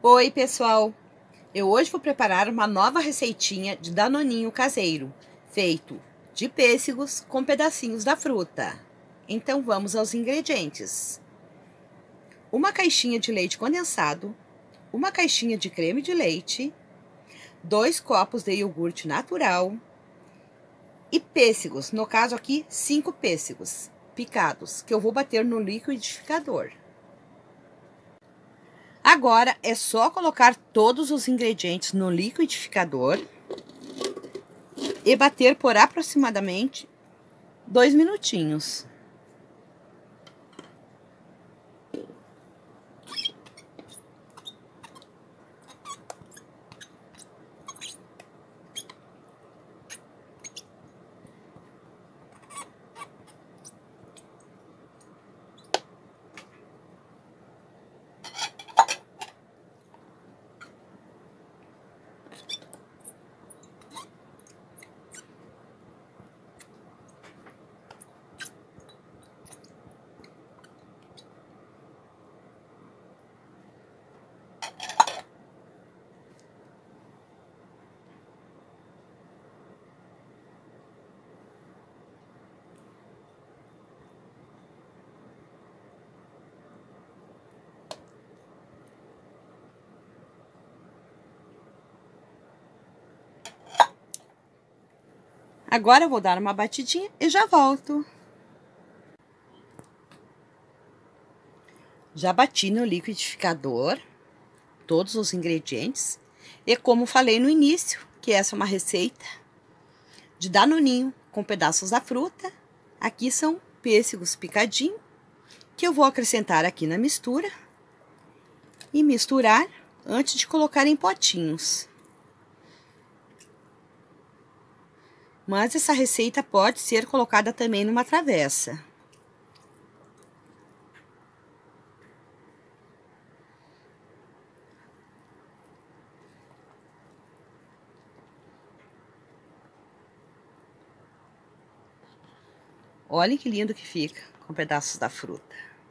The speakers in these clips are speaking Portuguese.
Oi, pessoal! Eu hoje vou preparar uma nova receitinha de danoninho caseiro, feito de pêssegos com pedacinhos da fruta. Então vamos aos ingredientes. Uma caixinha de leite condensado, uma caixinha de creme de leite, 2 copos de iogurte natural e pêssegos, no caso aqui 5 pêssegos picados, que eu vou bater no liquidificador. Agora é só colocar todos os ingredientes no liquidificador e bater por aproximadamente 2 minutinhos. Agora eu vou dar uma batidinha e já volto. Já bati no liquidificador todos os ingredientes. E como falei no início, que essa é uma receita de danoninho com pedaços da fruta. Aqui são pêssegos picadinhos, que eu vou acrescentar aqui na mistura. E misturar antes de colocar em potinhos. Mas essa receita pode ser colocada também numa travessa. Olhem que lindo que fica com pedaços da fruta.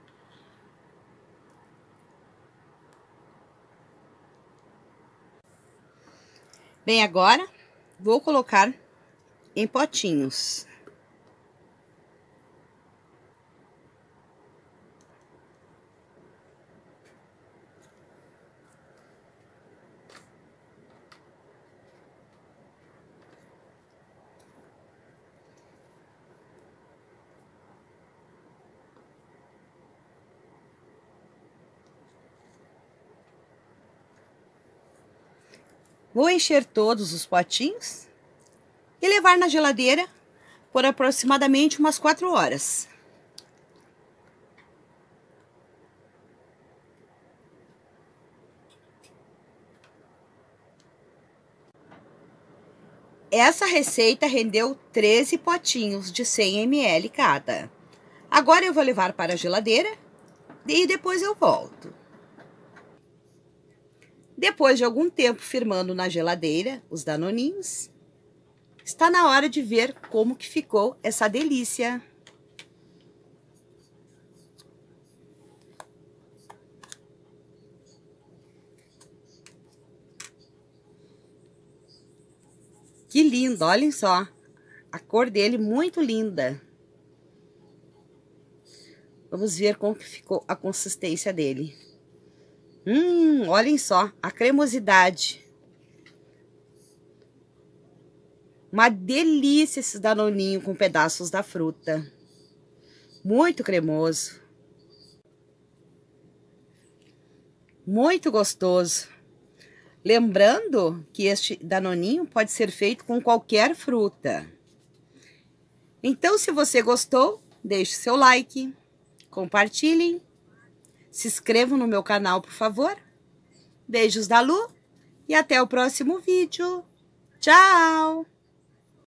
Bem, agora vou colocar em potinhos. Vou encher todos os potinhos e levar na geladeira por aproximadamente umas 4 horas. Essa receita rendeu 13 potinhos de 100 ml cada. Agora eu vou levar para a geladeira e depois eu volto. Depois de algum tempo firmando na geladeira os danoninhos, está na hora de ver como que ficou essa delícia. Que lindo, olhem só. A cor dele muito linda. Vamos ver como que ficou a consistência dele. Olhem só a cremosidade. Uma delícia esse danoninho com pedaços da fruta. Muito cremoso. Muito gostoso. Lembrando que este danoninho pode ser feito com qualquer fruta. Então, se você gostou, deixe seu like, compartilhem, se inscrevam no meu canal, por favor. Beijos da Lu e até o próximo vídeo. Tchau!